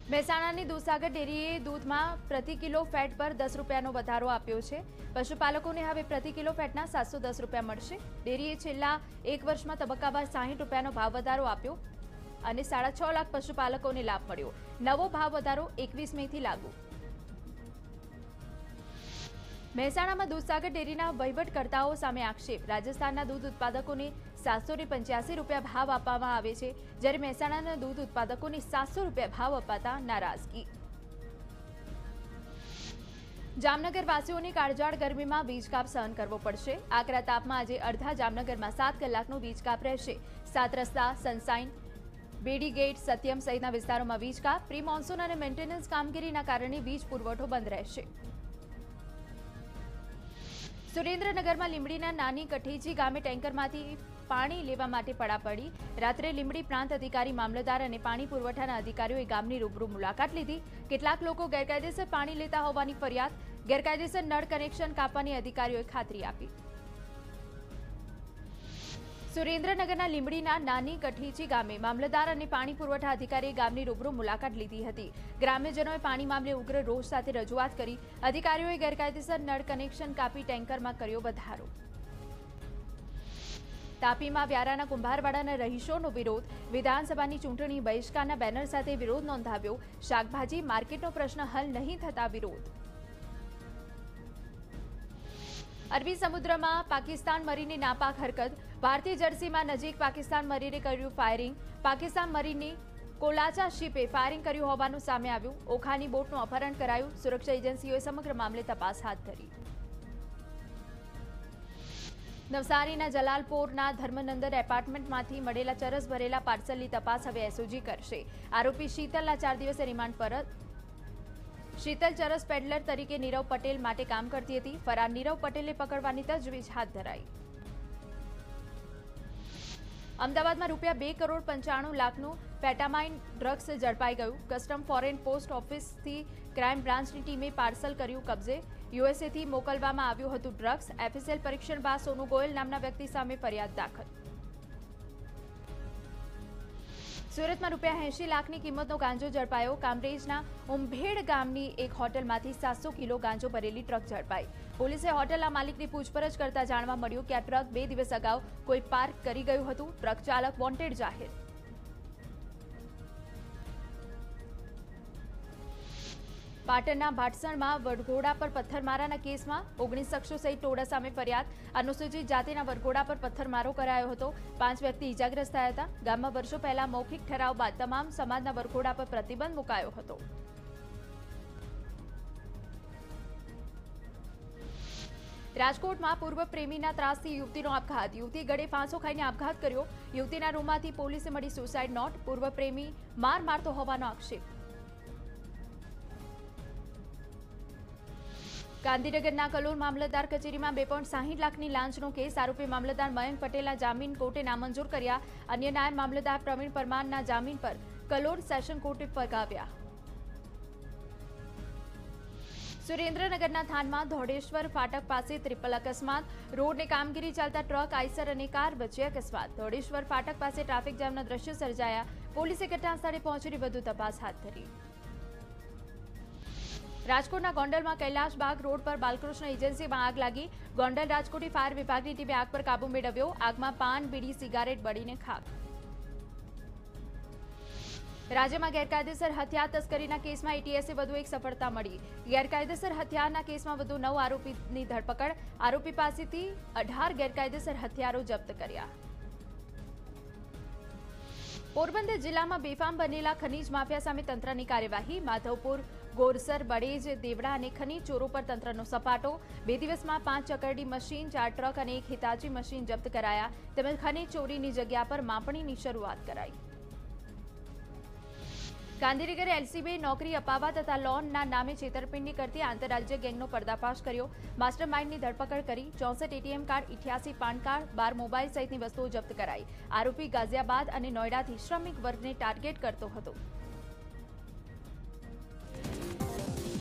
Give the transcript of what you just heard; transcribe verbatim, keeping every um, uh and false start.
મહેસાણાની દૂધસાગર ડેરીએ દૂધમાં પ્રતિ kilo fat પર દસ રૂપિયાનો વધારો આપ્યો છે। પશુપાલકોને હવે પ્રતિ કિલો ફેટના સાતસો દસ રૂપિયા મળશે। ડેરીએ છેલ્લા એક વર્ષમાં તબક્કાવાર સાહીઠ રૂપિયાનો ભાવ વધારો આપ્યો અને સાડા છ લાખ પશુપાલકોને લાભ મળ્યો। નવો ભાવ વધારો એકવીસ મેથી લાગુ। મહેસાણામાં દૂધસાગર ડેરીના વહીવટકર્તાઓ સામે આક્ષેપ। રાજસ્થાનના દૂધ ઉત્પાદકોને સાતસો ને પંચ્યાસી રૂપિયા ભાવ આપવામાં આવે છે, જ્યારે મહેસાણાના દૂધ ઉત્પાદકોને સાતસો રૂપિયા ભાવ અપાતા નારાજગી। જામનગર વાસીઓને કાળઝાળ ગરમીમાં વીજકાપ સહન કરવો પડશે। આકરા તાપમાં આજે અડધા જામનગરમાં સાત કલાકનો વીજકાપ રહેશે। સાત રસ્તા, સનસાઇન, બેડી ગેટ, સત્યમ સહિતના વિસ્તારોમાં વીજકાપ। પ્રી મોન્સૂન અને મેન્ટેનન્સ કામગીરીના કારણે વીજ પુરવઠો બંધ રહેશે। સુરેન્દ્રનગરમાં લીંબડીના નાની કઠેજી ગામે ટેન્કરમાંથી પાણી લેવા માટે પડાપડી। રાત્રે લીંબડી પ્રાંત અધિકારી, મામલતદાર અને પાણી પુરવઠાના અધિકારીઓએ ગામની રૂબરૂ મુલાકાત લીધી। કેટલાક લોકો ગેરકાયદેસર પાણી લેતા હોવાની ફરિયાદ। ગેરકાયદેસર નળ કનેક્શન કાપવાની અધિકારીઓએ ખાતરી આપી। સુરેન્દ્રનગરના લીંબડીના નાની કઠેજી ગામે મામલતદાર અને પાણી પુરવઠા અધિકારીએ ગામની રૂબરૂ મુલાકાત લીધી હતી। ગ્રામ્યજનોએ પાણી મામલે ઉગ્ર રોષ સાથે રજૂઆત કરી। અધિકારીઓએ ગેરકાયદેસર નળ કનેક્શન કાપી ટેન્કરમાં કર્યો વધારો। તાપીમાં વ્યારાના કુંભારવાડાના રહીશોનો વિરોધ। વિધાનસભાની ચૂંટણી બહિષ્કારના બેનર સાથે વિરોધ નોંધાવ્યો। શાકભાજી માર્કેટનો પ્રશ્ન હલ નહીં થતા વિરોધ। અરબી સમુદ્રમાં પાકિસ્તાન મરીને નાપાક હરકત। ભારતીય જર્સીમાં નજીક પાકિસ્તાન મરીને કર્યું ફાયરિંગ। પાકિસ્તાન મરીને કોલાચા શિપે ફાયરિંગ કર્યું હોવાનું સામે આવ્યું। ઓખાની બોટનું અપહરણ કરાયું। સુરક્ષા એજન્સીઓએ સમગ્ર મામલે તપાસ હાથ ધરી। નવસારીના જલાલપોરના ધર્મનંદન એપાર્ટમેન્ટમાંથી મળેલા ચરસ ભરેલા પાર્સલની તપાસ હવે એસઓજી કરશે। આરોપી શીતલના ચાર દિવસે રિમાન્ડ પર। શીતલ ચરસ પેડલર તરીકે નીરવ પટેલ માટે કામ કરતી હતી। ફરાર નીરવ પટેલને પકડવાની તજવીજ હાથ ધરાઈ। અમદાવાદમાં રૂપિયા બે કરોડ પંચાણું લાખનું પેટામાઇન ડ્રગ્સ ઝડપાઈ ગયું। કસ્ટમ ફોરેન પોસ્ટ ઓફિસથી ક્રાઇમ બ્રાન્ચની ટીમે પાર્સલ કર્યું કબજે। યુએસએથી મોકલવામાં આવ્યું હતું ડ્રગ્સ। એફએસએલ પરીક્ષણ બાદ સોનુ ગોયલ નામના વ્યક્તિ સામે ફરિયાદ દાખલ। સુરતમાં રૂપિયા એંશી લાખની કિંમતનો ગાંજો ઝડપાયો। કામરેજના ઉંભેડ ગામની એક હોટલમાંથી સાતસો કિલો ગાંજો ભરેલી ટ્રક ઝડપાઈ। પોલીસે હોટલના માલિકની પૂછપરછ કરતા જાણવા મળ્યું કે આ ટ્રક બે દિવસ અગાઉ કોઈ પાર્ક કરી ગયું હતું। ટ્રક ચાલક વોન્ટેડ જાહેર। પાટણના ભાટસણમાં વરઘોડા પર પથ્થરમારાના કેસમાં ઓગણીસ શખ્સો સહિત ટોળા સામે ફરિયાદ। અનુસૂચિત જાતિના વરઘોડા પર પથ્થરમારો કરાયો હતો। પાંચ વ્યક્તિ ઇજાગ્રસ્ત થયા હતા। ગામમાં વર્ષો પહેલા મૌખિક ઠરાવ બાદ તમામ સમાજના વરઘોડા પર પ્રતિબંધ મુકાયો હતો। રાજકોટમાં પૂર્વ પ્રેમીના ત્રાસથી યુવતીનો આપઘાત। યુવતી ગળે ફાંસો ખાઈને આપઘાત કર્યો। યુવતીના રૂમમાંથી પોલીસે મળી સુસાઇડ નોટ। પૂર્વ પ્રેમી માર મારતો હોવાનો આક્ષેપ। ગાંધીનગરના કલોલ મામલતદાર કચેરીમાં બે પોઈન્ટ સાહીઠ લાખની લાંચનો કેસ। આરોપી મામલતદાર મયંક પટેલના જામીન કોર્ટે નામંજૂર કર્યા। અન્ય નાયબ મામલતદાર પ્રવીણ પરમારના જામીન પર કલોલ સેશન કોર્ટે ફગાવ્યા। સુરેન્દ્રનગરના થાનમાં ધોળેશ્વર ફાટક પાસે ટ્રિપલ અકસ્માત। રોડની કામગીરી ચાલતા ટ્રક, આઈસર અને કાર વચ્ચે અકસ્માત। ધોળેશ્વર ફાટક પાસે ટ્રાફિક જામના દ્રશ્યો સર્જાયા। પોલીસે ઘટનાસ્થળે પહોંચી વધુ તપાસ હાથ ધરી। રાજકોટના ગોંડલમાં કૈલાશબાગ રોડ પર બાલકૃષ્ણ એજન્સીમાં આગ લાગી। ગોંડલ રાજકોટી ફાયર વિભાગની ટીમે આગ પર કાબુ મેળવ્યો। આગમાં પાન, બીડી, સિગારેટ બળીને ખાક। રાજ્યમાં ગેરકાયદેસર હથિયાર તસ્કરીના કેસમાં એટીએસે વધુ એક સફળતા મળી। ગેરકાયદેસર હથિયારના કેસમાં વધુ નવ આરોપીની ધરપકડ। આરોપી પાસેથી અઢાર ગેરકાયદેસર હથિયારો જપ્ત કર્યા। પોરબંદર જિલ્લામાં બેફામ બનેલા ખનીજ માફિયા સામે તંત્રની કાર્યવાહી। માધવપુર, ગોરસર, બળેજ, દેવડા અને ખનીજ ચોરો પર તંત્રનો સપાટો। બે દિવસમાં પાંચ ચકરડી મશીન, ચાર ટ્રક અને એક હિતાચી મશીન જપ્ત કરાયા। તેમજ ખનીજ ચોરીની જગ્યા પર માપણીની શરૂઆત કરાઈ। ગાંધીનગર એલસીબીએ નોકરી અપાવવા તથા લોનના નામે છેતરપિંડી કરતી આંતરરાજ્ય ગેંગનો પર્દાફાશ કર્યો। માસ્ટર માઇન્ડની ધરપકડ કરી। ચોસઠ એટીએમ કાર્ડ, ઇઠ્યાસી પાન કાર્ડ, બાર મોબાઈલ સહિતની વસ્તુઓ જપ્ત કરાઈ। આરોપી ગાઝિયાબાદ અને નોઈડાથી શ્રમિક વર્ગને ટાર્ગેટ કરતો હતો।